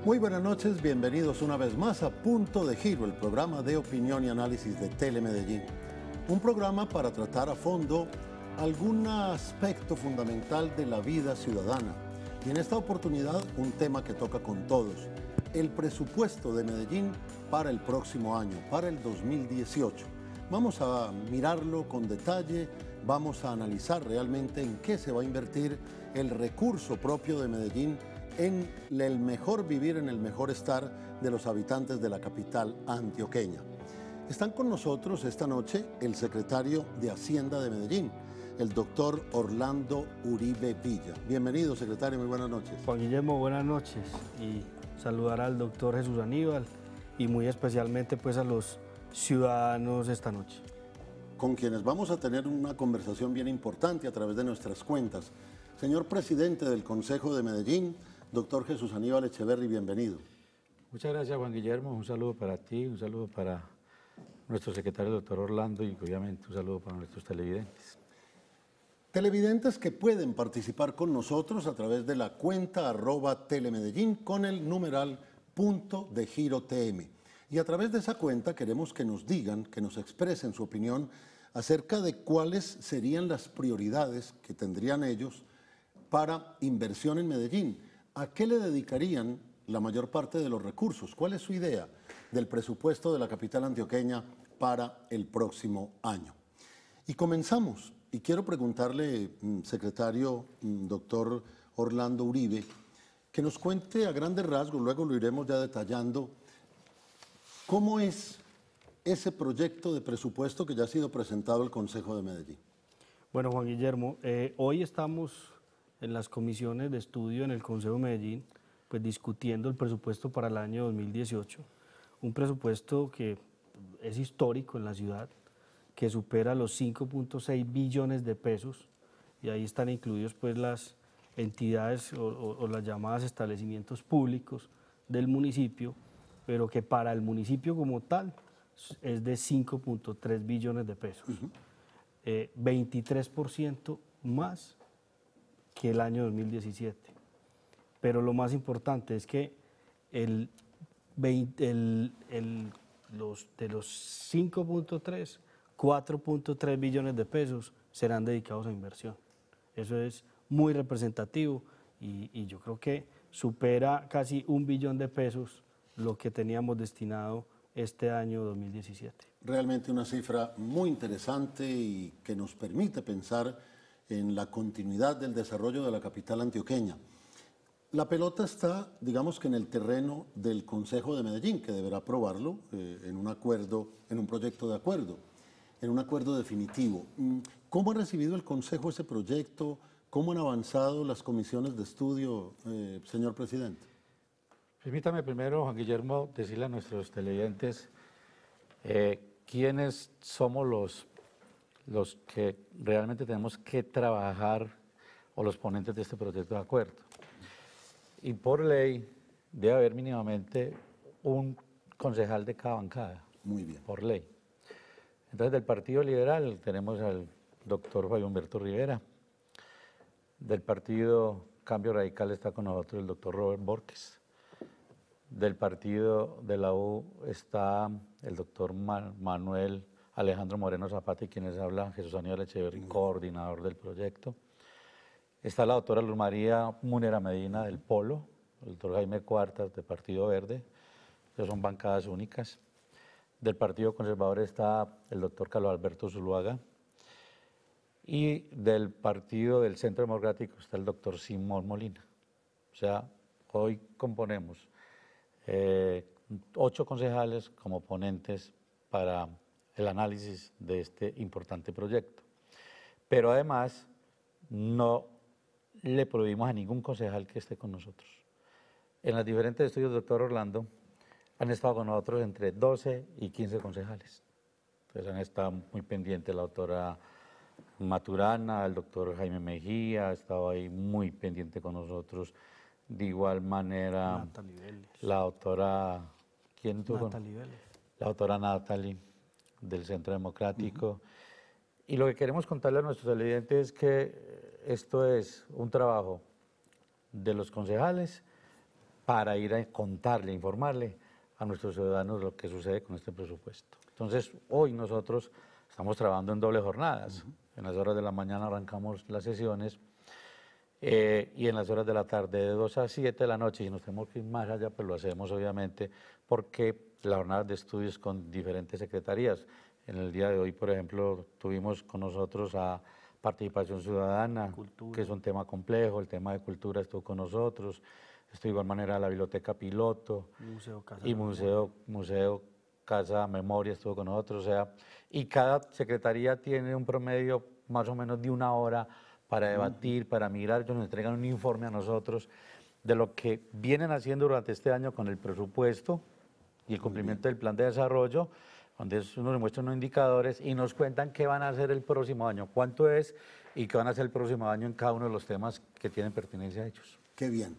Muy buenas noches, bienvenidos una vez más a Punto de Giro, el programa de opinión y análisis de Telemedellín. Un programa para tratar a fondo algún aspecto fundamental de la vida ciudadana. Y en esta oportunidad un tema que toca con todos, el presupuesto de Medellín para el próximo año, para el 2018. Vamos a mirarlo con detalle, vamos a analizar realmente en qué se va a invertir el recurso propio de Medellín en el mejor vivir, en el mejor estar de los habitantes de la capital antioqueña. Están con nosotros esta noche el secretario de Hacienda de Medellín, el doctor Orlando Uribe Villa. Bienvenido, secretario, muy buenas noches. Juan Guillermo, buenas noches y saludar al doctor Jesús Aníbal y muy especialmente pues a los ciudadanos esta noche. Con quienes vamos a tener una conversación bien importante a través de nuestras cuentas. Señor presidente del Consejo de Medellín, doctor Jesús Aníbal Echeverri, bienvenido. Muchas gracias, Juan Guillermo. Un saludo para ti, un saludo para nuestro secretario, doctor Orlando, y obviamente un saludo para nuestros televidentes. Televidentes que pueden participar con nosotros a través de la cuenta @telemedellín con el numeral Punto de Giro TM. Y a través de esa cuenta queremos que nos digan, que nos expresen su opinión acerca de cuáles serían las prioridades que tendrían ellos para inversión en Medellín. ¿A qué le dedicarían la mayor parte de los recursos? ¿Cuál es su idea del presupuesto de la capital antioqueña para el próximo año? Y comenzamos. Y quiero preguntarle, secretario, doctor Orlando Uribe, que nos cuente a grandes rasgos, luego lo iremos ya detallando, ¿cómo es ese proyecto de presupuesto que ya ha sido presentado al Consejo de Medellín? Bueno, Juan Guillermo, hoy estamos en las comisiones de estudio en el Consejo de Medellín, pues discutiendo el presupuesto para el año 2018, un presupuesto que es histórico en la ciudad, que supera los 5.6 billones de pesos, y ahí están incluidos pues las entidades o las llamadas establecimientos públicos del municipio, pero que para el municipio como tal es de 5.3 billones de pesos, 23% más que el año 2017. Pero lo más importante es que de los 5.3, 4.3 billones de pesos serán dedicados a inversión. Eso es muy representativo y yo creo que supera casi 1 billón de pesos lo que teníamos destinado este año 2017. Realmente una cifra muy interesante y que nos permite pensar en la continuidad del desarrollo de la capital antioqueña. La pelota está, digamos que en el terreno del Consejo de Medellín, que deberá aprobarlo en un acuerdo, en un proyecto de acuerdo, en un acuerdo definitivo. ¿Cómo ha recibido el Consejo ese proyecto? ¿Cómo han avanzado las comisiones de estudio, señor presidente? Permítame primero, Juan Guillermo, decirle a nuestros televidentes quiénes somos los que realmente tenemos que trabajar o los ponentes de este proyecto de acuerdo. Y por ley debe haber mínimamente un concejal de cada bancada. Muy bien. Por ley. Entonces, del Partido Liberal tenemos al doctor Fabio Humberto Rivera. Del Partido Cambio Radical está con nosotros el doctor Robert Borges. Del partido de la U está el doctor Manuel Alejandro Moreno Zapata, y quienes hablan Jesús Aníbal Echeverri, coordinador del proyecto. Está la doctora Luz María Múnera Medina del Polo, el doctor Jaime Cuartas del Partido Verde, que son bancadas únicas. Del Partido Conservador está el doctor Carlos Alberto Zuluaga. Y del Partido del Centro Democrático está el doctor Simón Molina. O sea, hoy componemos 8 concejales como ponentes para el análisis de este importante proyecto. Pero además, no le prohibimos a ningún concejal que esté con nosotros. En los diferentes estudios, doctor Orlando, han estado con nosotros entre 12 y 15 concejales. Entonces han estado muy pendientes la doctora Maturana, el doctor Jaime Mejía, ha estado ahí muy pendiente con nosotros. De igual manera, la doctora, ¿quién tuvo? La doctora Natalie, del Centro Democrático. Y lo que queremos contarle a nuestros televidentes es que esto es un trabajo de los concejales, para ir a contarle, informarle a nuestros ciudadanos lo que sucede con este presupuesto. Entonces, hoy nosotros estamos trabajando en doble jornadas. En las horas de la mañana arrancamos las sesiones y en las horas de la tarde, de 2 a 7 de la noche, y nos tenemos que ir más allá, pues lo hacemos obviamente, porque la jornada de estudios con diferentes secretarías. En el día de hoy, por ejemplo, tuvimos con nosotros a Participación Ciudadana, que es un tema complejo, el tema de cultura estuvo con nosotros, esto de igual manera la Biblioteca Piloto y Museo Casa Memoria estuvo con nosotros, o sea, y cada secretaría tiene un promedio más o menos de 1 hora para debatir, para mirar. Ellos nos entregan un informe a nosotros de lo que vienen haciendo durante este año con el presupuesto y el cumplimiento del plan de desarrollo, donde nos muestran unos indicadores y nos cuentan qué van a hacer el próximo año, cuánto es y qué van a hacer el próximo año en cada uno de los temas que tienen pertinencia a ellos. Qué bien.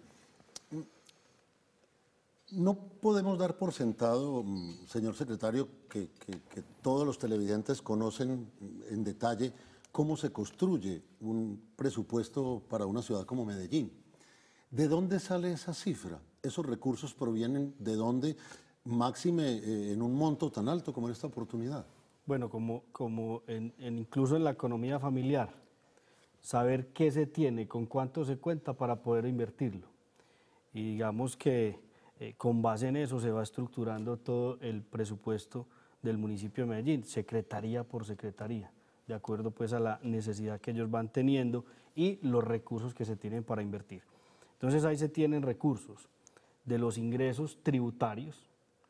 No podemos dar por sentado, señor secretario, que todos los televidentes conocen en detalle cómo se construye un presupuesto para una ciudad como Medellín. ¿De dónde sale esa cifra? ¿Esos recursos provienen de dónde, máxime en un monto tan alto como en esta oportunidad? Bueno, incluso en la economía familiar, saber qué se tiene, con cuánto se cuenta para poder invertirlo. Y digamos que con base en eso se va estructurando todo el presupuesto del municipio de Medellín, secretaría por secretaría, de acuerdo pues a la necesidad que ellos van teniendo y los recursos que se tienen para invertir. Entonces ahí se tienen recursos de los ingresos tributarios,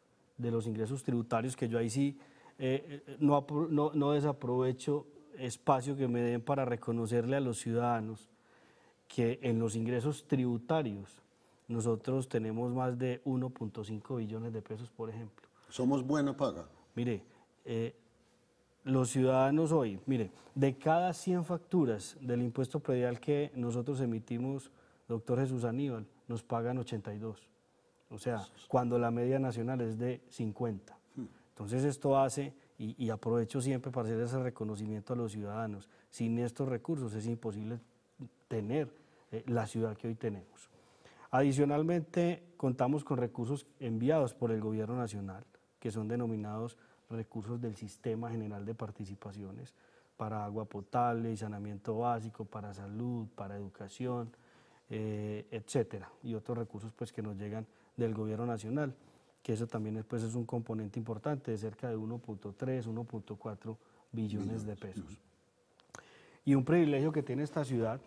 que yo ahí sí no desaprovecho espacio que me den para reconocerle a los ciudadanos que en los ingresos tributarios nosotros tenemos más de 1.5 billones de pesos, por ejemplo. ¿Somos buena paga? Mire, los ciudadanos hoy, mire, de cada 100 facturas del impuesto predial que nosotros emitimos, doctor Jesús Aníbal, nos pagan 82. O sea, cuando la media nacional es de 50. Entonces esto hace, y aprovecho siempre para hacer ese reconocimiento a los ciudadanos, sin estos recursos es imposible tener la ciudad que hoy tenemos. Adicionalmente, contamos con recursos enviados por el Gobierno Nacional, que son denominados recursos del Sistema General de Participaciones, para agua potable y saneamiento básico, para salud, para educación, etcétera, y otros recursos pues, que nos llegan del Gobierno Nacional, que eso también pues, es un componente importante de cerca de 1.3, 1.4 billones de pesos. Y un privilegio que tiene esta ciudad,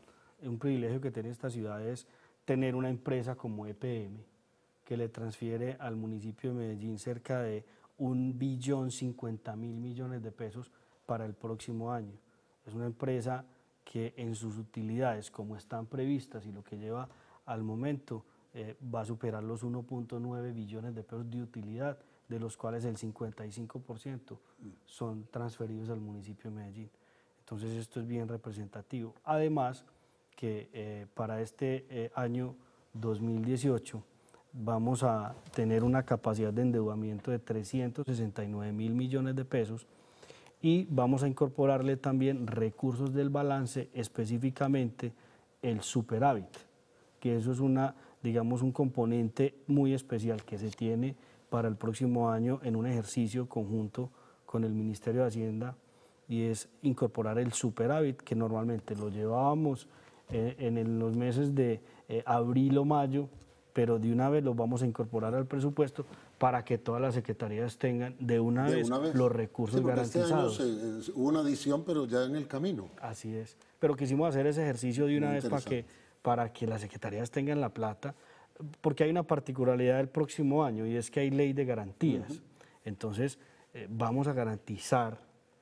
es tener una empresa como EPM, que le transfiere al municipio de Medellín cerca de 1.050.000 millones de pesos para el próximo año. Es una empresa que en sus utilidades, como están previstas y lo que lleva al momento, va a superar los 1.9 billones de pesos de utilidad, de los cuales el 55% son transferidos al municipio de Medellín. Entonces esto es bien representativo. Además que para este año 2018 vamos a tener una capacidad de endeudamiento de 369.000 millones de pesos y vamos a incorporarle también recursos del balance, específicamente el superávit, que eso es digamos, un componente muy especial que se tiene para el próximo año en un ejercicio conjunto con el Ministerio de Hacienda, y es incorporar el superávit, que normalmente lo llevábamos en los meses de abril o mayo, pero de una vez lo vamos a incorporar al presupuesto para que todas las secretarías tengan de una vez los recursos garantizados. Este año hubo una adición, pero ya en el camino. Así es, pero quisimos hacer ese ejercicio de una vez para que las secretarías tengan la plata, porque hay una particularidad del próximo año y es que hay ley de garantías. Entonces vamos a garantizar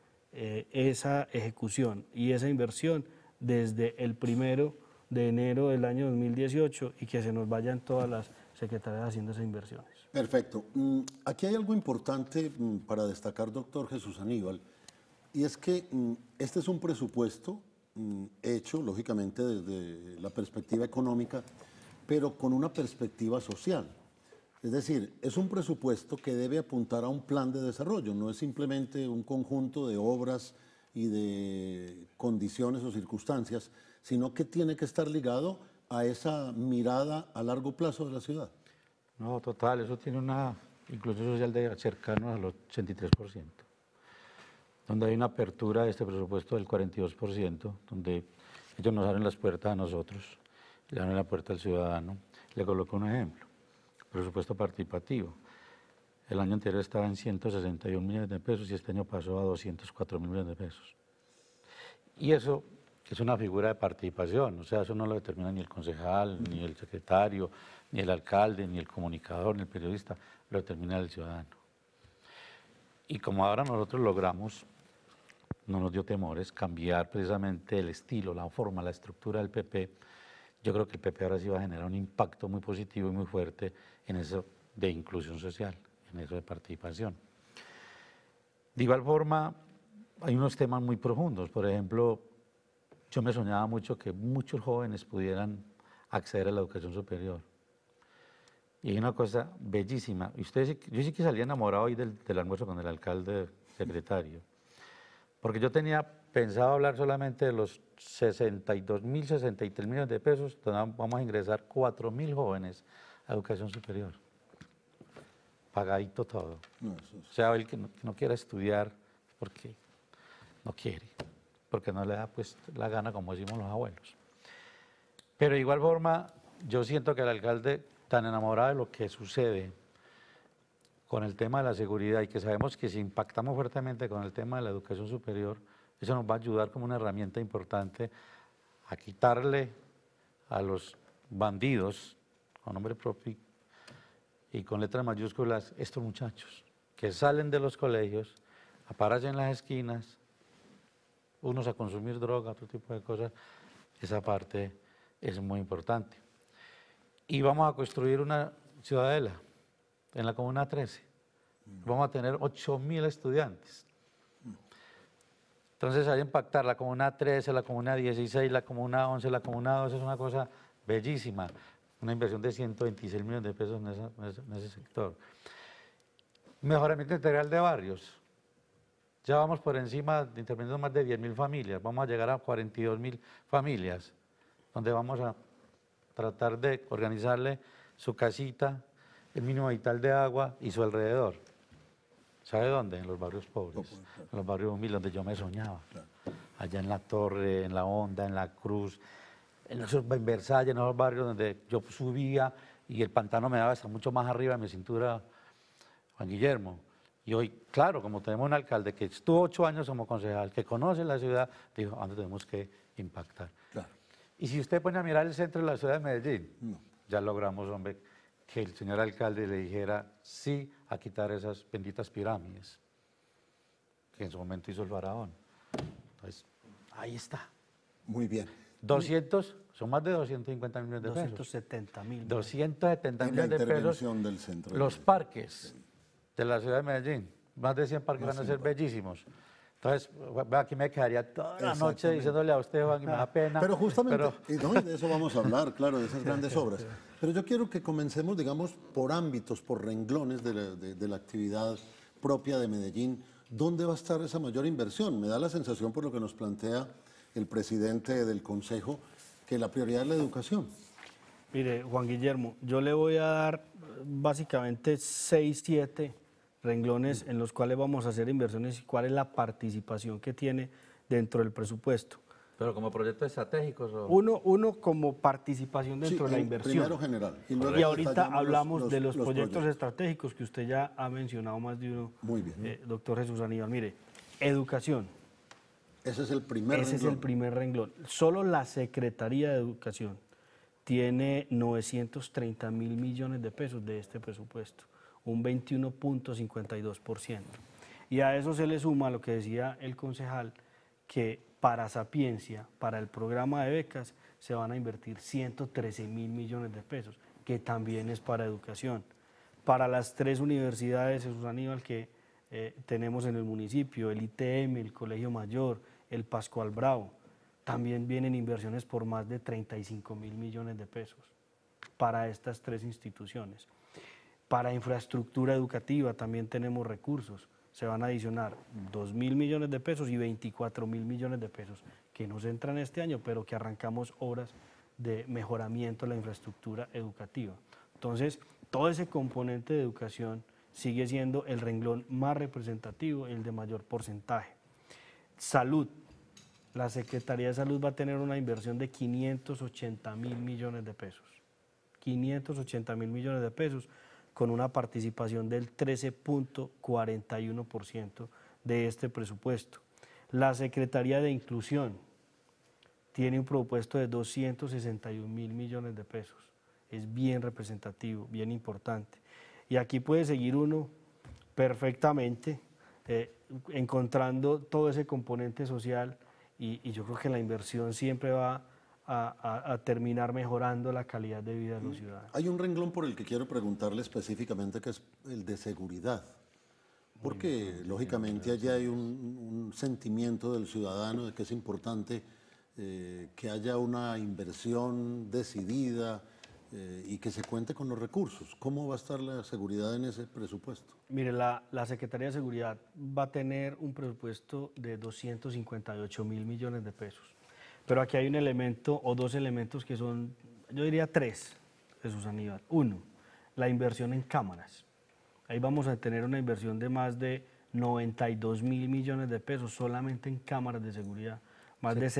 esa ejecución y esa inversión desde el 1 de enero del año 2018 y que se nos vayan todas las secretarías haciendo esas inversiones. Perfecto. Aquí hay algo importante para destacar, doctor Jesús Aníbal, y es que este es un presupuesto hecho, lógicamente, desde la perspectiva económica, pero con una perspectiva social. Es decir, es un presupuesto que debe apuntar a un plan de desarrollo, no es simplemente un conjunto de obras y de condiciones o circunstancias, sino que tiene que estar ligado a esa mirada a largo plazo de la ciudad. No, total, eso tiene una inclusión social de cercano al 83%, donde hay una apertura de este presupuesto del 42%, donde ellos nos abren las puertas a nosotros, le abren la puerta al ciudadano. Le coloco un ejemplo, presupuesto participativo. El año anterior estaba en 161 millones de pesos y este año pasó a 204 millones de pesos. Y eso es una figura de participación, o sea, eso no lo determina ni el concejal, ni el secretario, ni el alcalde, ni el comunicador, ni el periodista, lo determina el ciudadano. Y como ahora nosotros logramos, no nos dio temores, cambiar precisamente el estilo, la forma, la estructura del PP, yo creo que el PP ahora sí va a generar un impacto muy positivo y muy fuerte en eso de inclusión social, en eso de participación. De igual forma, hay unos temas muy profundos. Por ejemplo, yo me soñaba mucho que muchos jóvenes pudieran acceder a la educación superior. Y hay una cosa bellísima. Yo sí que salí enamorado hoy del almuerzo con el alcalde secretario, porque yo tenía pensado hablar solamente de los 62.000, 63 millones de pesos, donde vamos a ingresar 4.000 jóvenes a educación superior. Pagadito todo. O sea, el que no quiera estudiar, porque no quiere, porque no le da pues la gana, como decimos los abuelos. Pero de igual forma, yo siento que el alcalde, tan enamorado de lo que sucede con el tema de la seguridad, y que sabemos que si impactamos fuertemente con el tema de la educación superior, eso nos va a ayudar como una herramienta importante a quitarle a los bandidos, con nombre propio y con letras mayúsculas, estos muchachos que salen de los colegios a pararse en las esquinas, unos a consumir droga, otro tipo de cosas. Esa parte es muy importante. Y vamos a construir una ciudadela en la Comuna 13. Vamos a tener 8.000 estudiantes. Entonces, hay que impactar la Comuna 13, la Comuna 16, la Comuna 11, la Comuna 12, es una cosa bellísima. Una inversión de 126 millones de pesos en ese sector. Mejoramiento integral de barrios. Ya vamos por encima, interviniendo más de 10.000 familias. Vamos a llegar a 42.000 familias, donde vamos a tratar de organizarle su casita, el mínimo vital de agua y su alrededor. ¿Sabe dónde? En los barrios pobres, en los barrios humildes, donde yo me soñaba. Allá en La Torre, en La Honda, en La Cruz, en Versalles, en esos barrios donde yo subía y el pantano me daba hasta mucho más arriba de mi cintura, Juan Guillermo. Y hoy, claro, como tenemos un alcalde que estuvo 8 años como concejal, que conoce la ciudad, dijo, ¿dónde tenemos que impactar? Claro. Y si usted pone a mirar el centro de la ciudad de Medellín, ya logramos, hombre, que el señor alcalde le dijera sí a quitar esas benditas pirámides, que en su momento hizo el faraón. Entonces, ahí está. Muy bien. 200, son más de 250 millones de pesos. 270 mil. 270 millones de pesos. Del centro. Los parques de la ciudad de Medellín, más de 100 parques van a ser bellísimos. Entonces, aquí me quedaría toda la noche diciéndole a usted, Juan, que me da pena. Pero justamente, y de eso vamos a hablar, claro, de esas grandes obras. Pero yo quiero que comencemos, digamos, por ámbitos, por renglones de la actividad propia de Medellín. ¿Dónde va a estar esa mayor inversión? Me da la sensación, por lo que nos plantea el presidente del Consejo, que la prioridad es la educación. Mire, Juan Guillermo, yo le voy a dar básicamente 6, 7 renglones en los cuales vamos a hacer inversiones y cuál es la participación que tiene dentro del presupuesto. ¿Pero como proyectos estratégicos? ¿O? Uno como participación dentro de la inversión. Primero general. Y ahorita hablamos de los proyectos estratégicos que usted ya ha mencionado más de uno. Muy bien. Doctor Jesús Aníbal, mire, educación. Ese es el primer renglón. Ese es el primer renglón. Solo la Secretaría de Educación tiene 930.000 millones de pesos de este presupuesto, un 21.52%. Y a eso se le suma lo que decía el concejal, que para Sapiencia, para el programa de becas, se van a invertir 113.000 millones de pesos, que también es para educación. Para las 3 universidades, Jesús Aníbal, que tenemos en el municipio, el ITM, el Colegio Mayor, el Pascual Bravo, también vienen inversiones por más de 35.000 millones de pesos para estas 3 instituciones. Para infraestructura educativa también tenemos recursos. Se van a adicionar 2.000 millones de pesos y 24.000 millones de pesos que nos entran este año, pero que arrancamos obras de mejoramiento de la infraestructura educativa. Entonces, todo ese componente de educación sigue siendo el renglón más representativo, el de mayor porcentaje. Salud. La Secretaría de Salud va a tener una inversión de 580.000 millones de pesos. 580.000 millones de pesos con una participación del 13.41% de este presupuesto. La Secretaría de Inclusión tiene un presupuesto de 261.000 millones de pesos. Es bien representativo, bien importante. Y aquí puede seguir uno perfectamente encontrando todo ese componente social y yo creo que la inversión siempre va a terminar mejorando la calidad de vida de los ciudadanos. Hay un renglón por el que quiero preguntarle específicamente, que es el de seguridad. Porque lógicamente allá hay un sentimiento del ciudadano de que es importante que haya una inversión decidida y que se cuente con los recursos. ¿Cómo va a estar la seguridad en ese presupuesto? Mire, la Secretaría de Seguridad va a tener un presupuesto de 258.000 millones de pesos. Pero aquí hay un elemento o dos elementos que son, yo diría tres, Jesús Aníbal. Uno, la inversión en cámaras. Ahí vamos a tener una inversión de más de 92.000 millones de pesos solamente en cámaras de seguridad. Más de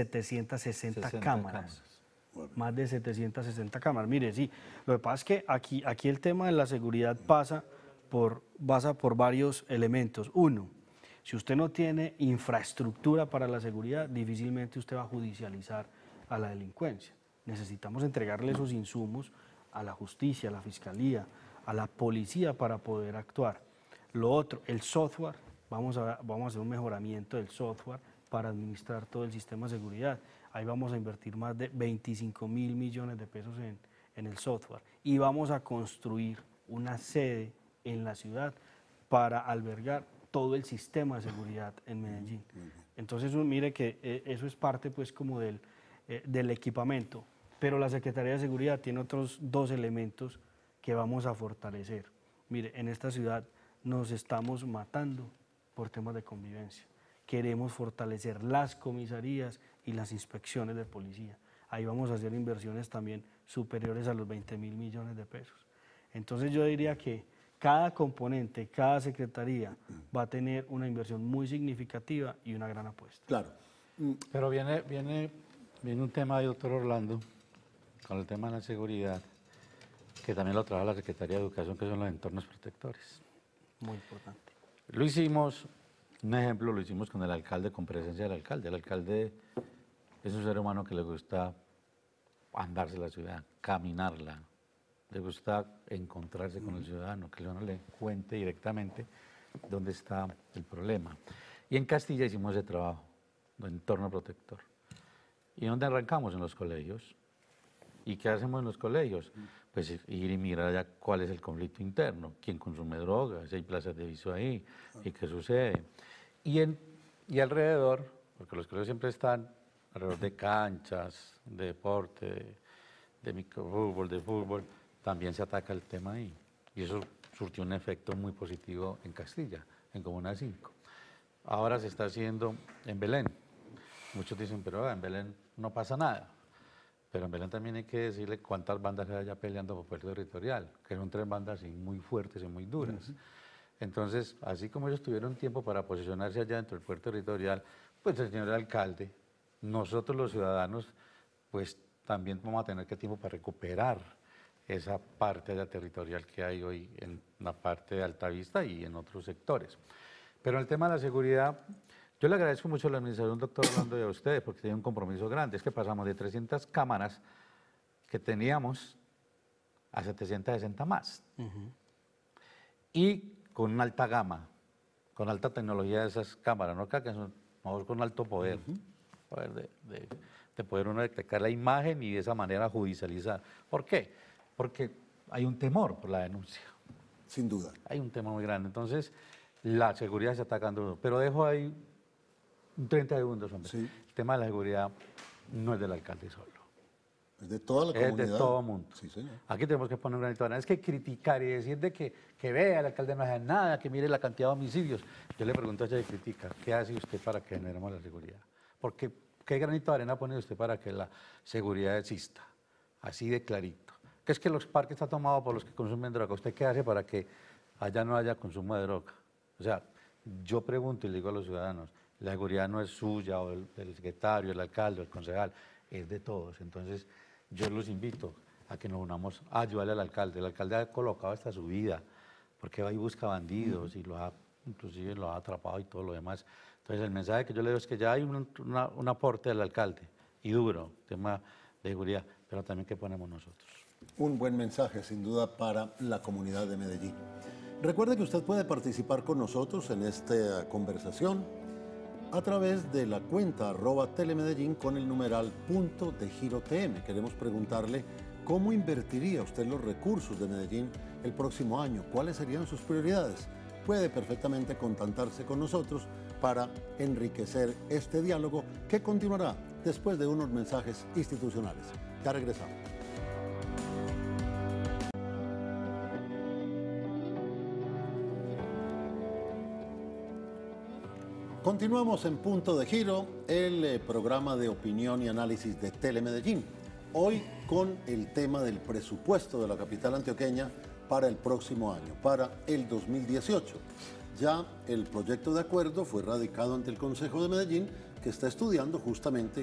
760 cámaras. Más de 760 cámaras. Mire, sí, lo que pasa es que aquí el tema de la seguridad pasa por varios elementos. Uno, si usted no tiene infraestructura para la seguridad, difícilmente usted va a judicializar a la delincuencia. Necesitamos entregarle esos insumos a la justicia, a la fiscalía, a la policía para poder actuar. Lo otro, el software, vamos a hacer un mejoramiento del software para administrar todo el sistema de seguridad. Ahí vamos a invertir más de 25.000 millones de pesos en el software y vamos a construir una sede en la ciudad para albergar todo el sistema de seguridad en Medellín. Entonces, mire que eso es parte pues como del equipamiento, pero la Secretaría de Seguridad tiene otros dos elementos que vamos a fortalecer. Mire, en esta ciudad nos estamos matando por temas de convivencia. Queremos fortalecer las comisarías y las inspecciones de policía. Ahí vamos a hacer inversiones también superiores a los 20.000 millones de pesos. Entonces yo diría que cada componente, cada secretaría va a tener una inversión muy significativa y una gran apuesta. Claro. Pero viene un tema ahí, doctor Orlando, con el tema de la seguridad, que también lo trabaja la Secretaría de Educación, que son los entornos protectores. Muy importante. Lo hicimos, un ejemplo, lo hicimos con el alcalde, con presencia del alcalde. El alcalde es un ser humano que le gusta andarse la ciudad, caminarla, le gusta encontrarse con el ciudadano, que el ciudadano le cuente directamente dónde está el problema. Y en Castilla hicimos ese trabajo de entorno protector. ¿Y dónde arrancamos? En los colegios. ¿Y qué hacemos en los colegios? Pues ir y mirar allá cuál es el conflicto interno, quién consume drogas, si hay plazas de viso ahí, y qué sucede. Y alrededor, porque los colegios siempre están alrededor de canchas, de deporte, de microfútbol, de fútbol, también se ataca el tema ahí. Y eso surtió un efecto muy positivo en Castilla, en Comuna 5. Ahora se está haciendo en Belén. Muchos dicen, pero en Belén no pasa nada. Pero en Belén también hay que decirle cuántas bandas hay allá peleando por puerto territorial, que son 3 bandas muy fuertes y muy duras. Entonces, así como ellos tuvieron tiempo para posicionarse allá dentro del puerto territorial, pues el señor alcalde, nosotros los ciudadanos, pues también vamos a tener que tiempo para recuperar esa parte allá territorial que hay hoy en la parte de Altavista y en otros sectores. Pero el tema de la seguridad, yo le agradezco mucho a la administración, doctor Orlando, y a ustedes, porque tienen un compromiso grande. Es que pasamos de 300 cámaras que teníamos a 760 más. Y con una alta gama, con alta tecnología de esas cámaras, no que son mejor con alto poder, poder de poder uno detectar la imagen y de esa manera judicializar. ¿Por qué? Porque hay un temor por la denuncia. Sin duda. Hay un temor muy grande. Entonces, la seguridad se está atacando. Pero dejo ahí 30 segundos, hombre. Sí. El tema de la seguridad no es del alcalde solo. Es de toda la comunidad. Es de todo mundo. Sí, señor. Aquí tenemos que poner un granito de arena. Es que criticar y decir de que vea, el alcalde no hace nada, que mire la cantidad de homicidios. Yo le pregunto a ella de critica, ¿qué hace usted para que generemos la seguridad? Porque, ¿qué granito de arena pone usted para que la seguridad exista? Así de clarito. que es que los parques están tomados por los que consumen droga. ¿Usted qué hace para que allá no haya consumo de droga? O sea, yo pregunto y le digo a los ciudadanos, la seguridad no es suya o del secretario, el alcalde, el concejal, es de todos. Entonces, yo los invito a que nos unamos a ayudarle al alcalde. El alcalde ha colocado hasta su vida, porque va y busca bandidos y inclusive los ha atrapado y todo lo demás. Entonces, el mensaje que yo le doy es que ya hay un aporte del alcalde, y duro, tema de seguridad, pero también que ponemos nosotros. Un buen mensaje, sin duda, para la comunidad de Medellín. Recuerde que usted puede participar con nosotros en esta conversación a través de la cuenta @telemedellín con el numeral .de_giro_tm. Queremos preguntarle cómo invertiría usted los recursos de Medellín el próximo año, cuáles serían sus prioridades. Puede perfectamente contactarse con nosotros para enriquecer este diálogo que continuará después de unos mensajes institucionales. Ya regresamos. Continuamos en Punto de Giro, el programa de opinión y análisis de Telemedellín. Hoy con el tema del presupuesto de la capital antioqueña para el próximo año, para el 2018. Ya el proyecto de acuerdo fue radicado ante el Consejo de Medellín, que está estudiando justamente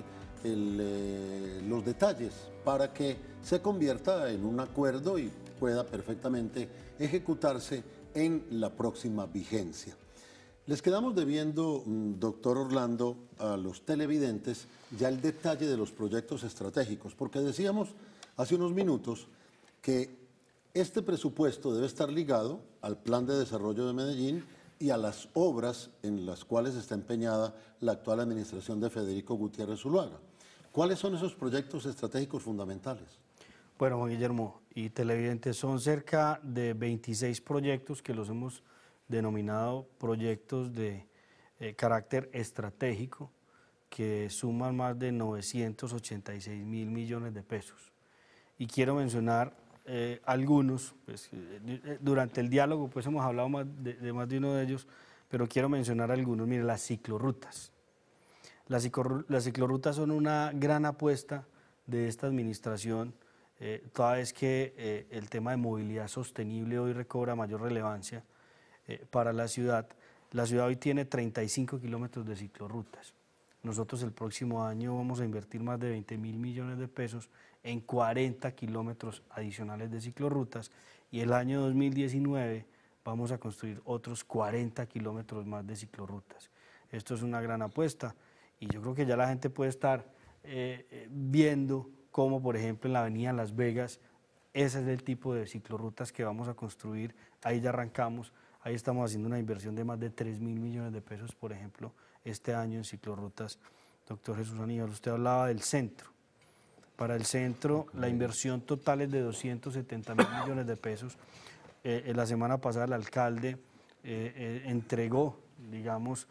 los detalles para que se convierta en un acuerdo y pueda perfectamente ejecutarse en la próxima vigencia. Les quedamos debiendo, doctor Orlando, a los televidentes ya el detalle de los proyectos estratégicos, porque decíamos hace unos minutos que este presupuesto debe estar ligado al plan de desarrollo de Medellín y a las obras en las cuales está empeñada la actual administración de Federico Gutiérrez Zuluaga. ¿Cuáles son esos proyectos estratégicos fundamentales? Bueno, Juan Guillermo y televidentes, son cerca de 26 proyectos que los hemos denominado proyectos de carácter estratégico, que suman más de 986.000 millones de pesos. Y quiero mencionar algunos, pues, durante el diálogo pues hemos hablado de más de uno de ellos, pero quiero mencionar algunos. Mire, las ciclorrutas. Las ciclorrutas son una gran apuesta de esta administración, toda vez que el tema de movilidad sostenible hoy recobra mayor relevancia para la ciudad. La ciudad hoy tiene 35 kilómetros de ciclorrutas. Nosotros el próximo año vamos a invertir más de 20.000 millones de pesos en 40 kilómetros adicionales de ciclorrutas, y el año 2019 vamos a construir otros 40 kilómetros más de ciclorrutas. Esto es una gran apuesta y yo creo que ya la gente puede estar viendo cómo, por ejemplo, en la avenida Las Vegas, ese es el tipo de ciclorrutas que vamos a construir. Ahí ya arrancamos, ahí estamos haciendo una inversión de más de 3.000 millones de pesos, por ejemplo, este año en ciclorrutas. Doctor Jesús Aníbal, usted hablaba del centro. Para el centro, la inversión total es de 270.000 millones de pesos. La semana pasada el alcalde entregó, digamos,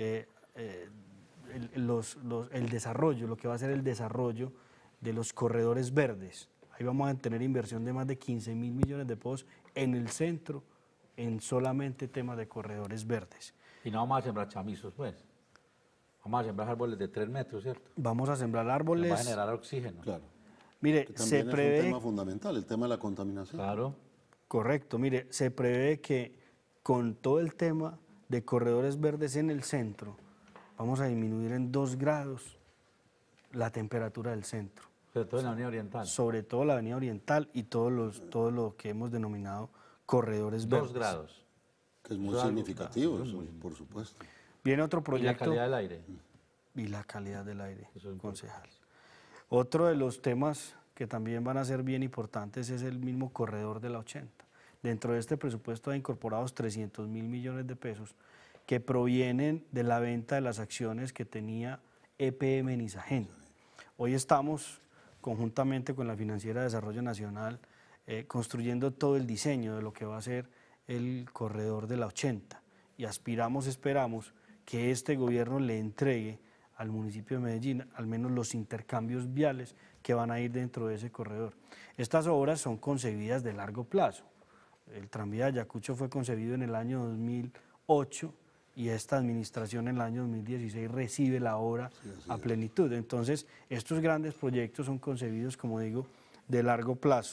el desarrollo, lo que va a ser el desarrollo de los corredores verdes. Ahí vamos a tener inversión de más de 15.000 millones de pesos en el centro, en solamente temas de corredores verdes. Y no vamos a sembrar chamizos, pues. Vamos a sembrar árboles de 3 metros, ¿cierto? Vamos a sembrar árboles. Va a generar oxígeno. Claro. Mire, Que se también prevé. es un tema fundamental, el tema de la contaminación. Claro. Correcto, mire, se prevé que con todo el tema de corredores verdes en el centro, vamos a disminuir en 2 grados la temperatura del centro. Sobre todo en la Avenida Oriental. Sobre todo la Avenida Oriental y todo lo que hemos denominado corredores verdes. 2 grados. Que es muy significativo, eso, por supuesto. Viene otro Y proyecto. la calidad del aire. Y la calidad del aire, Eso es concejal. Otro de los temas que también van a ser bien importantes es el mismo corredor de la 80. Dentro de este presupuesto hay incorporados 300.000 millones de pesos que provienen de la venta de las acciones que tenía EPM en Isagen. Hoy estamos, conjuntamente con la Financiera de Desarrollo Nacional, construyendo todo el diseño de lo que va a ser el corredor de la 80, y aspiramos, esperamos que este gobierno le entregue al municipio de Medellín al menos los intercambios viales que van a ir dentro de ese corredor. Estas obras son concebidas de largo plazo. El tranvía de Ayacucho fue concebido en el año 2008 y esta administración en el año 2016 recibe la obra a plenitud. Entonces, estos grandes proyectos son concebidos, como digo, de largo plazo.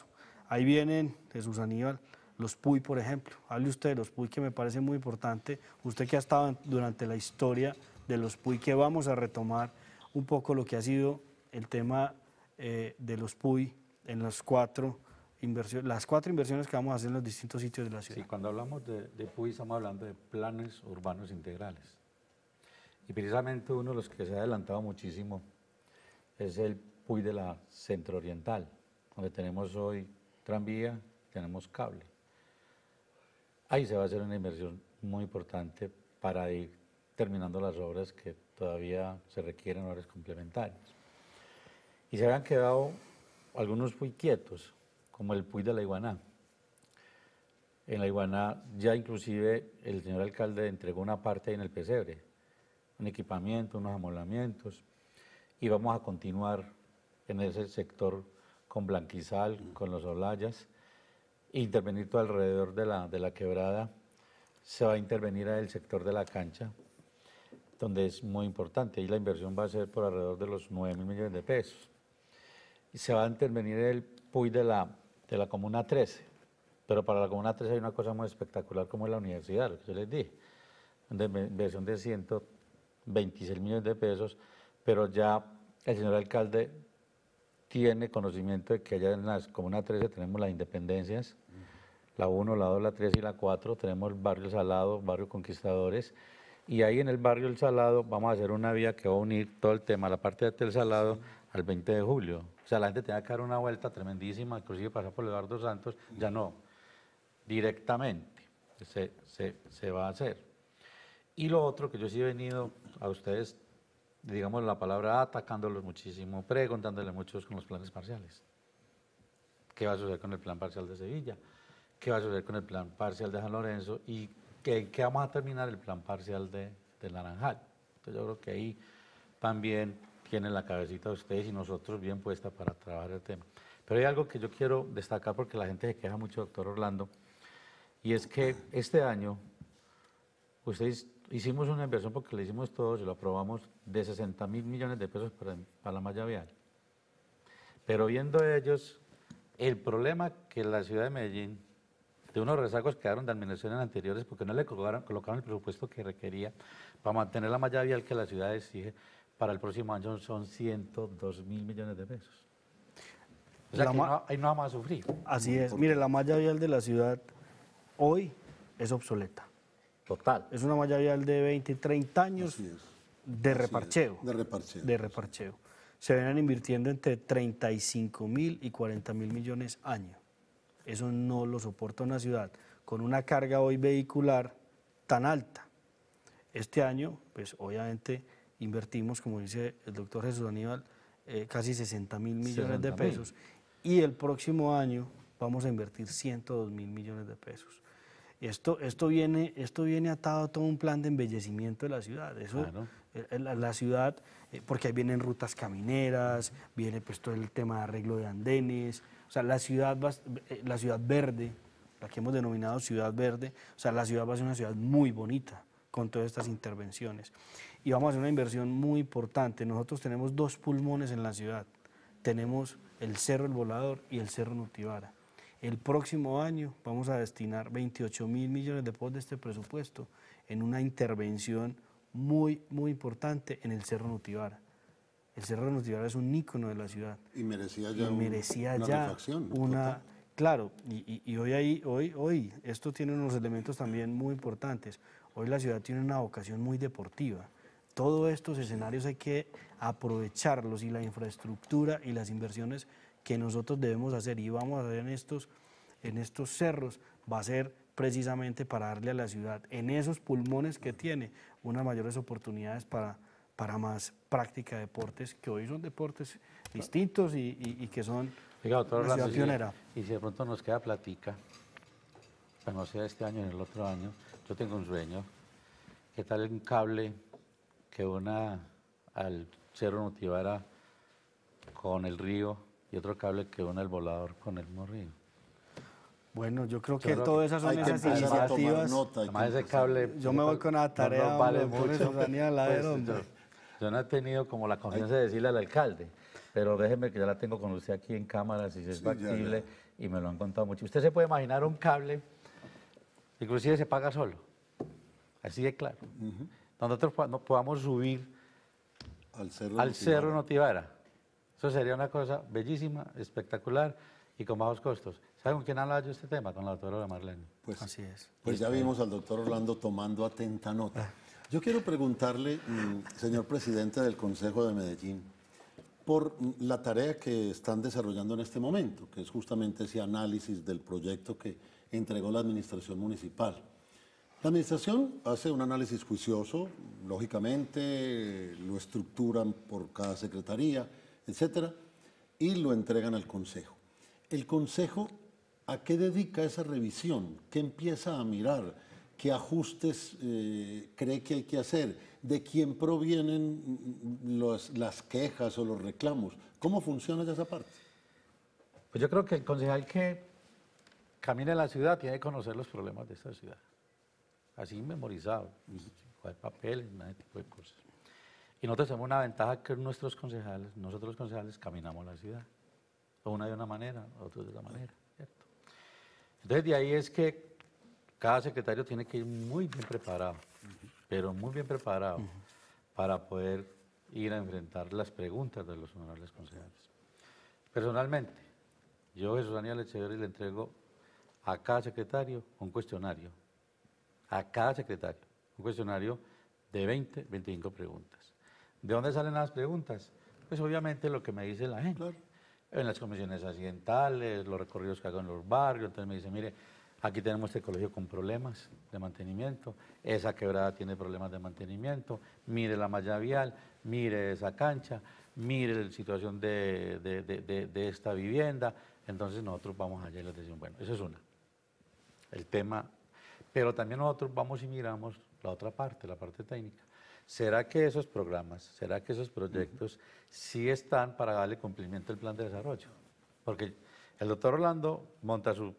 Ahí vienen, Jesús Aníbal, los PUY, por ejemplo. Hable usted de los PUY, que me parece muy importante. Usted que ha estado durante la historia de los PUY, que vamos a retomar un poco lo que ha sido el tema de los PUY en las cuatro inversiones que vamos a hacer en los distintos sitios de la ciudad. Sí, cuando hablamos de PUY estamos hablando de planes urbanos integrales. Y precisamente uno de los que se ha adelantado muchísimo es el PUY de la Centro Oriental, donde tenemos hoy tranvía, tenemos cable. Ahí se va a hacer una inversión muy importante para ir terminando las obras que todavía se requieren, obras complementarias. Y se habían quedado algunos PUY quietos, como el PUY de la Iguaná. En la Iguaná ya inclusive el señor alcalde entregó una parte ahí en el pesebre, un equipamiento, unos amolamientos, y vamos a continuar en ese sector con Blanquizal, con los Olayas, e intervenir todo alrededor de la quebrada. Se va a intervenir el sector de la cancha, donde es muy importante. Ahí la inversión va a ser por alrededor de los 9.000 millones de pesos. Y se va a intervenir el PUY de la Comuna 13. Pero para la Comuna 13 hay una cosa muy espectacular como es la universidad, lo que yo les dije. Una inversión de 126 millones de pesos, pero ya el señor alcalde tiene conocimiento de que allá en la Comuna 13 tenemos las Independencias, la 1, la 2, la 3 y la 4, tenemos el barrio Salado, barrio Conquistadores, y ahí en el barrio El Salado vamos a hacer una vía que va a unir todo el tema, la parte del Salado al 20 de julio. O sea, la gente tenía que dar una vuelta tremendísima, inclusive pasar por Eduardo Santos, ya no, directamente se va a hacer. Y lo otro que yo sí he venido a ustedes, digamos la palabra, atacándolos muchísimo, preguntándole muchos con los planes parciales. ¿Qué va a suceder con el plan parcial de Sevilla? ¿Qué va a suceder con el plan parcial de San Lorenzo? ¿Y qué vamos a terminar el plan parcial de Naranjal? Entonces yo creo que ahí también tienen la cabecita de ustedes y nosotros bien puesta para trabajar el tema. Pero hay algo que yo quiero destacar porque la gente se queja mucho, doctor Orlando, y es que este año ustedes hicimos una inversión, porque le hicimos todos y lo aprobamos, de 60.000 millones de pesos para la malla vial. Pero viendo ellos el problema que la ciudad de Medellín, de unos rezagos que quedaron de administraciones anteriores porque no le colocaron el presupuesto que requería para mantener la malla vial que la ciudad exige, para el próximo año son 102.000 millones de pesos. O sea que ahí no vamos a sufrir. Así es. Mire, la malla vial de la ciudad hoy es obsoleta. Total. Es una malla vial de 20, 30 años de reparcheo. De reparcheo. Se vienen invirtiendo entre 35.000 y 40.000 millones año. Eso no lo soporta una ciudad con una carga hoy vehicular tan alta. Este año, pues obviamente invertimos, como dice el doctor Jesús Aníbal, casi 60.000 millones de pesos. Y el próximo año vamos a invertir 102.000 millones de pesos. Esto viene atado a todo un plan de embellecimiento de la ciudad. Eso, claro. La ciudad, porque ahí vienen rutas camineras, viene pues todo el tema de arreglo de andenes, o sea, la ciudad verde, la que hemos denominado ciudad verde, o sea, la ciudad va a ser una ciudad muy bonita con todas estas intervenciones. Y vamos a hacer una inversión muy importante. Nosotros tenemos dos pulmones en la ciudad. Tenemos el Cerro El Volador y el Cerro Nutibara. El próximo año vamos a destinar 28.000 millones de pesos de este presupuesto en una intervención muy, muy importante en el Cerro Nutibara. El Cerro Nutibara es un ícono de la ciudad. Y merecía ya una refacción. Claro, y hoy esto tiene unos elementos también muy importantes. Hoy la ciudad tiene una vocación muy deportiva. Todos estos escenarios hay que aprovecharlos, y la infraestructura y las inversiones que nosotros debemos hacer y vamos a hacer en estos cerros va a ser precisamente para darle a la ciudad, en esos pulmones que tiene, unas mayores oportunidades para más práctica de deportes, que hoy son deportes distintos y que son una ciudad pionera. Y si de pronto nos queda platica, pues no sea este año, en el otro año, yo tengo un sueño. ¿Qué tal un cable que una al Cerro Nutibara con el río y otro cable que une el Volador con el mismo río? Bueno, yo creo que todas esas son esas iniciativas. Además ese cable, yo me voy con la tarea, no vale por eso, Daniel, yo no he tenido como la confianza de decirle al alcalde, pero déjeme que ya la tengo con usted aquí en cámara, si es factible, y me lo han contado mucho. Usted se puede imaginar un cable, inclusive se paga solo, así de claro. Nosotros podamos subir al Cerro Notivara. Eso sería una cosa bellísima, espectacular y con bajos costos. ¿Sabe con quién hablaba yo este tema? Con la doctora Marlene. Pues, Así es. Pues ya vimos al doctor Orlando tomando atenta nota. Yo quiero preguntarle, señor presidente del Consejo de Medellín, por la tarea que están desarrollando en este momento, que es justamente ese análisis del proyecto que entregó la administración municipal. La administración hace un análisis juicioso, lógicamente, lo estructuran por cada secretaría, etcétera, y lo entregan al Consejo. El Consejo, ¿a qué dedica esa revisión? ¿Qué empieza a mirar? ¿Qué ajustes cree que hay que hacer? ¿De quién provienen las quejas o los reclamos? ¿Cómo funciona esa parte? Pues yo creo que el concejal que camina en la ciudad tiene que conocer los problemas de esta ciudad. Así memorizado, con papel, ese tipo de cosas. Y nosotros tenemos una ventaja que nosotros los concejales caminamos la ciudad. Una de una manera, otros de otra manera, ¿cierto? Entonces de ahí es que cada secretario tiene que ir muy bien preparado, pero muy bien preparado para poder ir a enfrentar las preguntas de los honorables concejales. Personalmente, yo, Jesús Daniel Echeverri, le entrego a cada secretario un cuestionario, a cada secretario, un cuestionario de 20, 25 preguntas. ¿De dónde salen las preguntas? Pues obviamente lo que me dice la gente. Claro. En las comisiones accidentales, los recorridos que hago en los barrios, entonces me dice, mire, aquí tenemos este colegio con problemas de mantenimiento, esa quebrada tiene problemas de mantenimiento, mire la malla vial, mire esa cancha, mire la situación de esta vivienda, entonces nosotros vamos allá y les decimos, bueno, eso es una, el tema, pero también nosotros vamos y miramos la otra parte, la parte técnica. ¿Será que esos programas, será que esos proyectos sí están para darle cumplimiento al plan de desarrollo? Porque el doctor Orlando monta su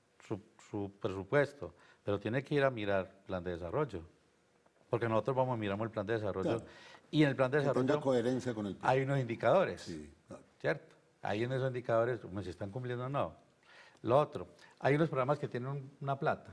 presupuesto, pero tiene que ir a mirar plan de desarrollo. Porque nosotros vamos y miramos el plan de desarrollo. Claro. Y en el plan de Que desarrollo tenga coherencia con el plan. hay unos indicadores, Sí, claro. ¿cierto? Ahí en esos indicadores, si están cumpliendo o no. Lo otro, hay unos programas que tienen una plata.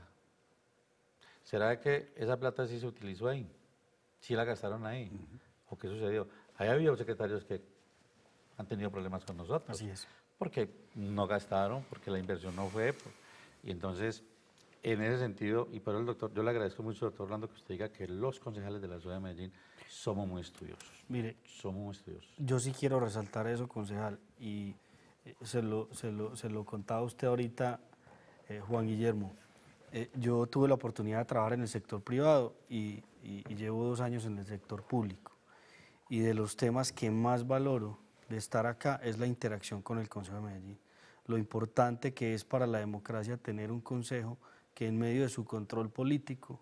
¿Será que esa plata sí se utilizó ahí? ¿Sí la gastaron ahí? ¿O qué sucedió? Hay habido secretarios que han tenido problemas con nosotros. Así es. Porque no gastaron, porque la inversión no fue. Y entonces, en ese sentido, y por el doctor, yo le agradezco mucho, doctor Orlando, que usted diga que los concejales de la ciudad de Medellín somos muy estudiosos. Mire, somos muy estudiosos. yo sí quiero resaltar eso, concejal, y se lo contaba usted ahorita, Juan Guillermo. Yo tuve la oportunidad de trabajar en el sector privado y llevo 2 años en el sector público. Y de los temas que más valoro de estar acá es la interacción con el Consejo de Medellín. Lo importante que es para la democracia tener un consejo que en medio de su control político,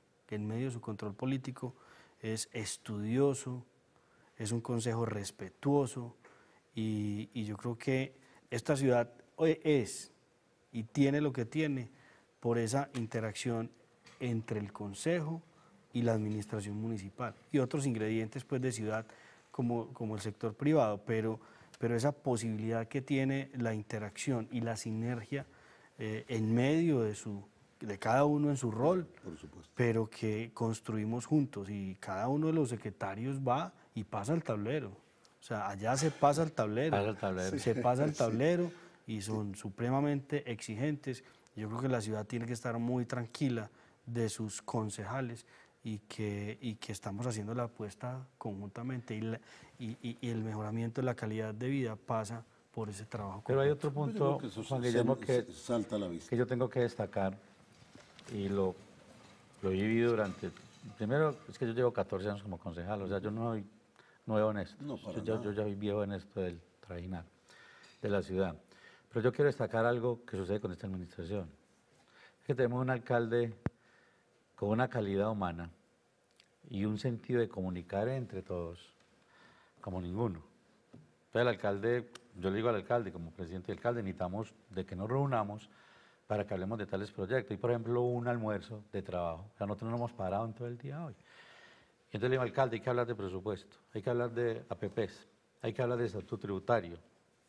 es estudioso, es un consejo respetuoso y yo creo que esta ciudad hoy es y tiene lo que tiene por esa interacción entre el consejo y la administración municipal y otros ingredientes pues de ciudad como el sector privado, pero esa posibilidad que tiene la interacción y la sinergia en medio de cada uno en su rol, Por supuesto. pero que construimos juntos y cada uno de los secretarios va y pasa al tablero. O sea, allá se pasa al tablero, Pasa al tablero. se pasa al tablero y son supremamente exigentes. Yo creo que la ciudad tiene que estar muy tranquila de sus concejales y que estamos haciendo la apuesta conjuntamente y el mejoramiento de la calidad de vida pasa por ese trabajo. Pero hay otro Yo creo punto, que eso Juan Guillermo, salta a la vista. que yo tengo que destacar y lo he vivido durante... Primero, es que yo llevo 14 años como concejal, o sea, yo no soy nuevo en esto. No, para yo nada. ya soy viejo en esto del trajinar de la ciudad. Pero yo quiero destacar algo que sucede con esta administración. Es que tenemos un alcalde con una calidad humana y un sentido de comunicar entre todos como ninguno. Entonces el alcalde, yo le digo al alcalde, como presidente del alcalde, necesitamos de que nos reunamos para que hablemos de tales proyectos. Y por ejemplo, un almuerzo de trabajo. O sea, nosotros no hemos parado en todo el día hoy. Y entonces le digo al alcalde, hay que hablar de presupuesto, hay que hablar de APPs, hay que hablar de estatuto tributario,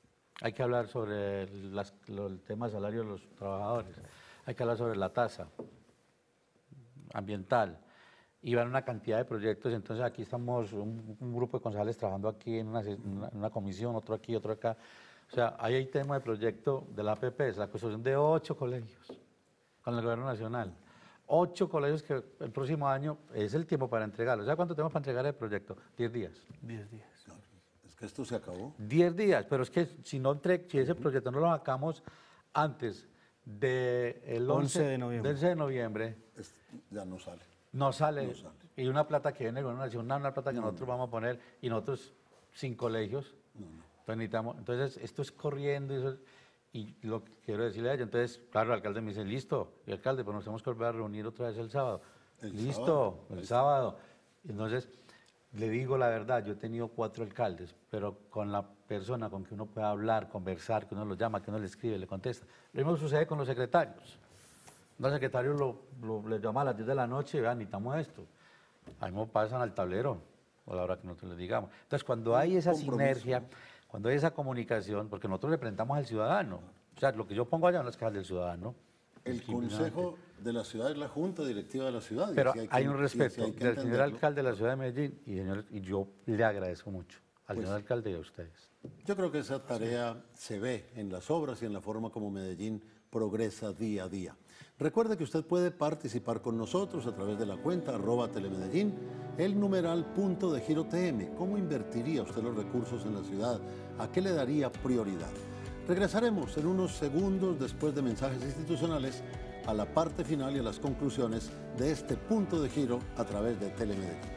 hay que hablar sobre el tema de salario de los trabajadores, hay que hablar sobre la tasa ambiental, y van una cantidad de proyectos. Entonces aquí estamos un grupo de concejales trabajando aquí en una comisión, otro aquí, otro acá. O sea, ahí hay tema de proyecto de la APP, es la construcción de 8 colegios con el gobierno nacional. 8 colegios que el próximo año es el tiempo para entregarlos. ¿Sabes cuánto tenemos para entregar el proyecto? 10 días. 10 días. Es que esto se acabó. 10 días, pero es que si ese proyecto no lo sacamos antes del 11 de noviembre. del 11 de noviembre, Ya no sale. no sale. No sale. Y una plata que viene el gobierno nacional, una plata que nosotros vamos a poner, y nosotros sin colegios. Entonces necesitamos, entonces esto es corriendo, y lo que quiero decirle a ella, entonces, claro, el alcalde me dice, listo, y alcalde, pues nos tenemos que volver a reunir otra vez el sábado. Listo, el sábado. Entonces, le digo la verdad, yo he tenido 4 alcaldes, pero con la persona con que uno pueda hablar, conversar, que uno lo llama, que uno le escribe, le contesta. Lo mismo sucede con los secretarios. Los secretarios les llama a las 10 de la noche y vean, necesitamos esto. A mí me pasan al tablero, a la hora que nosotros les digamos. Entonces, cuando hay esa sinergia, cuando hay esa comunicación, porque nosotros le presentamos al ciudadano, o sea, lo que yo pongo allá en las cajas del ciudadano. El Consejo de la Ciudad es la Junta Directiva de la Ciudad. Pero hay un respeto del señor alcalde de la Ciudad de Medellín y yo le agradezco mucho al señor alcalde y a ustedes. Yo creo que esa tarea se ve en las obras y en la forma como Medellín progresa día a día. Recuerde que usted puede participar con nosotros a través de la cuenta @telemedellín, el numeral .de_giro_tm. ¿Cómo invertiría usted los recursos en la ciudad? ¿A qué le daría prioridad? Regresaremos en unos segundos después de mensajes institucionales a la parte final y a las conclusiones de este punto de giro a través de Telemedellín.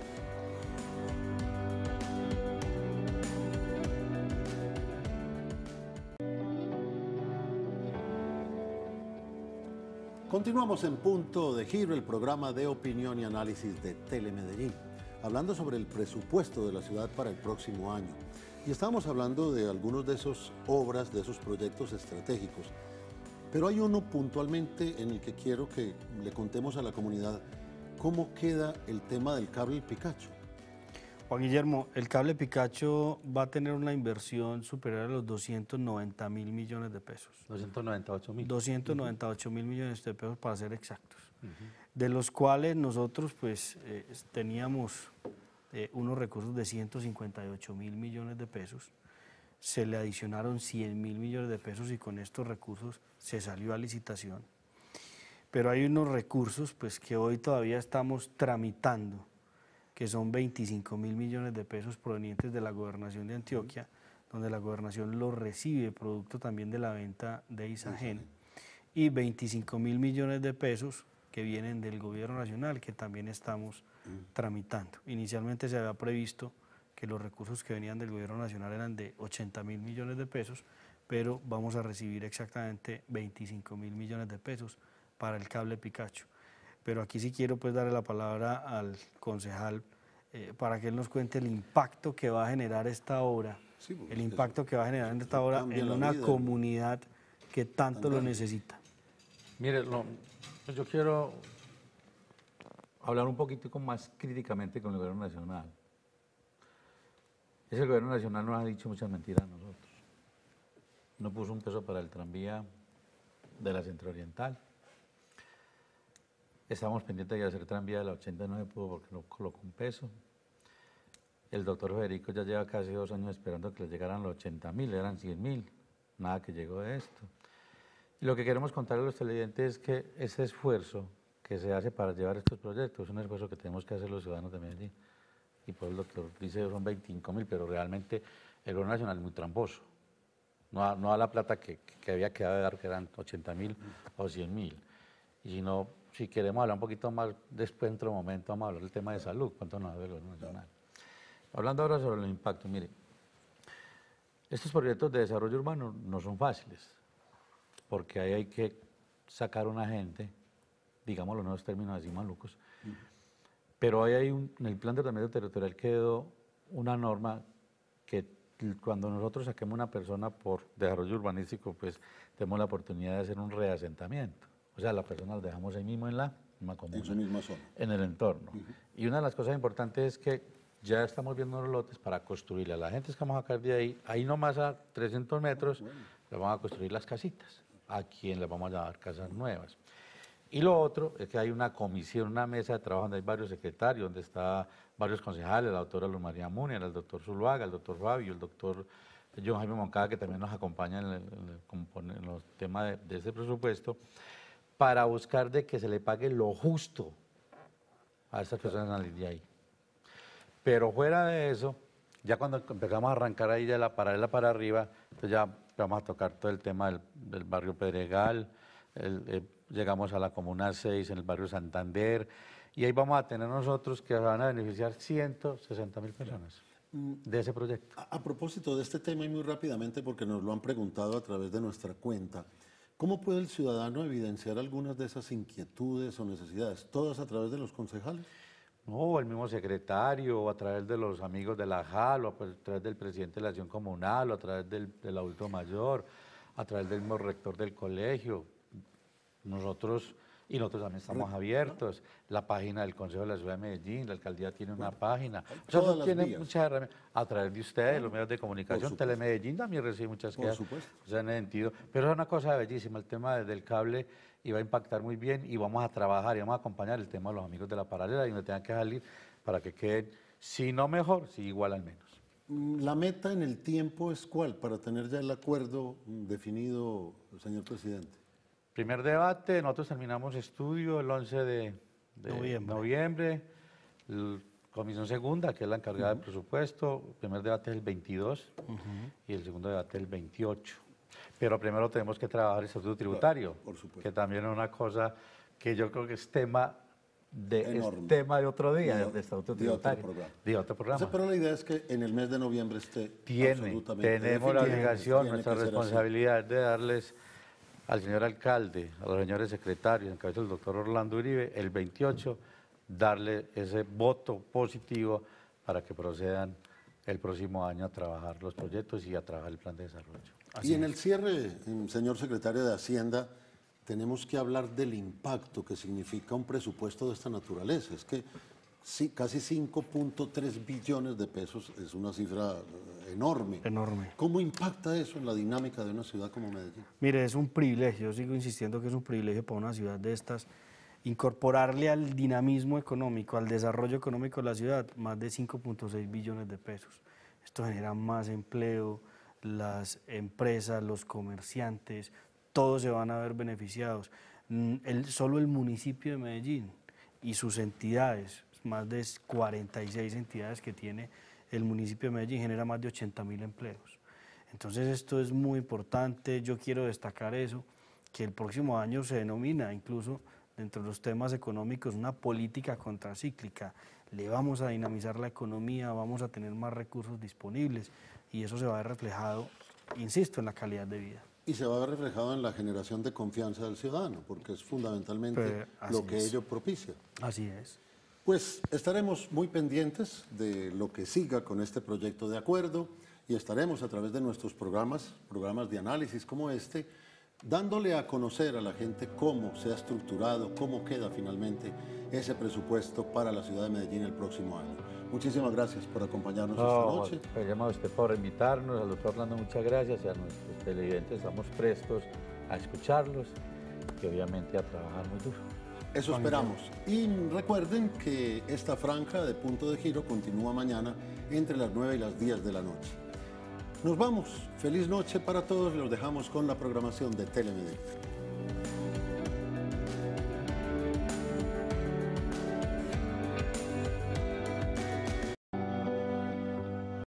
Continuamos en Punto de Giro, el programa de opinión y análisis de Telemedellín, hablando sobre el presupuesto de la ciudad para el próximo año. Y estamos hablando de algunos de esas obras, de esos proyectos estratégicos. Pero hay uno puntualmente en el que quiero que le contemos a la comunidad cómo queda el tema del cable Picacho. Juan Guillermo, el cable Picacho va a tener una inversión superior a los 290.000 millones de pesos. 298.000. 298.000 millones de pesos para ser exactos. De los cuales nosotros pues teníamos unos recursos de 158.000 millones de pesos. Se le adicionaron 100.000 millones de pesos y con estos recursos se salió a licitación. Pero hay unos recursos pues que hoy todavía estamos tramitando, que son 25.000 millones de pesos provenientes de la Gobernación de Antioquia, donde la Gobernación los recibe producto también de la venta de Isagen, y 25.000 millones de pesos que vienen del Gobierno Nacional, que también estamos tramitando. Inicialmente se había previsto que los recursos que venían del Gobierno Nacional eran de 80.000 millones de pesos, pero vamos a recibir exactamente 25.000 millones de pesos para el cable Picacho. Pero aquí sí quiero pues darle la palabra al concejal para que él nos cuente el impacto que va a generar esta obra, el impacto que va a generar esta obra en una comunidad que tanto lo necesita. Mire, pues yo quiero hablar un poquitico más críticamente con el Gobierno Nacional. El Gobierno Nacional nos ha dicho muchas mentiras a nosotros. No puso un peso para el tranvía de la Centro Oriental. Estábamos pendientes de hacer tranvía de la 80, no se pudo porque no colocó un peso. El doctor Federico ya lleva casi 2 años esperando que le llegaran los 80.000, eran 100.000, nada que llegó de esto. Y lo que queremos contarle a los televidentes es que ese esfuerzo que se hace para llevar estos proyectos es un esfuerzo que tenemos que hacer los ciudadanos de Medellín. Y por el doctor dice que son 25.000, pero realmente el gobierno nacional es muy tramposo. No da la plata que había quedado de dar, que eran 80.000 o 100.000. Y si queremos hablar un poquito más después, en otro momento, vamos a hablar del tema de salud, cuánto nos da el gobierno nacional. Hablando ahora sobre el impacto, mire, estos proyectos de desarrollo urbano no son fáciles, porque ahí hay que sacar una gente, digamos los nuevos términos así malucos, pero ahí hay en el plan de ordenamiento territorial quedó una norma que cuando nosotros saquemos una persona por desarrollo urbanístico, pues tenemos la oportunidad de hacer un reasentamiento. O sea, la persona la dejamos ahí mismo en la misma comuna, en su misma zona, en el entorno. Y una de las cosas importantes es que ya estamos viendo unos lotes para construirle a la gente que vamos a sacar de ahí nomás a 300 metros, le vamos a construir las casitas, a quien le vamos a dar casas nuevas. Y lo otro es que hay una comisión, una mesa de trabajo donde hay varios secretarios, donde están varios concejales, la doctora Luz María Múñez, el doctor Zuluaga, el doctor Fabio, el doctor John Jaime Moncada, que también nos acompaña en los temas de ese presupuesto, para buscar de que se le pague lo justo a estas personas salir de ahí. Pero fuera de eso, ya cuando empezamos a arrancar ahí de la paralela para arriba, entonces ya vamos a tocar todo el tema del barrio Pedregal, llegamos a la Comuna 6 en el barrio Santander, y ahí vamos a tener nosotros que van a beneficiar 160.000 personas de ese proyecto. A propósito de este tema y muy rápidamente, porque nos lo han preguntado a través de nuestra cuenta, ¿cómo puede el ciudadano evidenciar algunas de esas inquietudes o necesidades? ¿Todas a través de los concejales? No, el mismo secretario, o a través de los amigos de la JAL, o a través del presidente de la acción comunal, o a través del adulto mayor, a través del mismo rector del colegio. Nosotros también estamos abiertos. La página del Consejo de la Ciudad de Medellín, la alcaldía tiene una página. O sea, eso tiene muchas herramientas. A través de ustedes, los medios de comunicación, Telemedellín también recibe muchas quejas. Por supuesto. O sea, en ese sentido. Pero es una cosa bellísima, el tema del cable, y va a impactar muy bien, y vamos a trabajar y vamos a acompañar el tema de los amigos de la paralela y donde tengan que salir para que queden, si no mejor, si igual al menos. ¿La meta en el tiempo es cuál para tener ya el acuerdo definido, señor presidente? Primer debate, nosotros terminamos estudio el 11 de noviembre. Comisión segunda, que es la encargada del presupuesto. El primer debate es el 22 y el segundo debate el 28. Pero primero tenemos que trabajar el estatuto tributario, por supuesto, que también es una cosa que yo creo que es tema de otro día, de estatuto tributario. De otro programa. O sea, pero la idea es que en el mes de noviembre esté absolutamente tenemos la obligación, nuestra que ser responsabilidad de darles al señor alcalde, a los señores secretarios, en cabeza del doctor Orlando Uribe, el 28, darle ese voto positivo para que procedan el próximo año a trabajar los proyectos y a trabajar el plan de desarrollo. Y en el cierre, señor secretario de Hacienda, tenemos que hablar del impacto que significa un presupuesto de esta naturaleza. Es que sí, casi 5.3 billones de pesos es una cifra enorme. Enorme. ¿Cómo impacta eso en la dinámica de una ciudad como Medellín? Mire, es un privilegio, yo sigo insistiendo que es un privilegio para una ciudad de estas, incorporarle al dinamismo económico, al desarrollo económico de la ciudad, más de 5.6 billones de pesos. Esto genera más empleo, las empresas, los comerciantes, todos se van a ver beneficiados. Solo el municipio de Medellín y sus entidades, más de 46 entidades que tiene el municipio de Medellín, genera más de 80.000 empleos. Entonces esto es muy importante, yo quiero destacar eso, que el próximo año se denomina incluso dentro de los temas económicos una política contracíclica. Le vamos a dinamizar la economía, vamos a tener más recursos disponibles y eso se va a ver reflejado, insisto, en la calidad de vida. Y se va a ver reflejado en la generación de confianza del ciudadano, porque es fundamentalmente lo que ello propicia. Así es. Pues estaremos muy pendientes de lo que siga con este proyecto de acuerdo y estaremos a través de nuestros programas de análisis como este, dándole a conocer a la gente cómo se ha estructurado, cómo queda finalmente ese presupuesto para la ciudad de Medellín el próximo año. Muchísimas gracias por acompañarnos esta noche. Le llamo a usted por invitarnos, al doctor Orlando, muchas gracias, y a nuestros televidentes estamos prestos a escucharlos y obviamente a trabajar muy duro. Eso esperamos. Y recuerden que esta franja de Punto de Giro continúa mañana entre las 9 y las 10 de la noche. Nos vamos. Feliz noche para todos. Los dejamos con la programación de Telemedellín.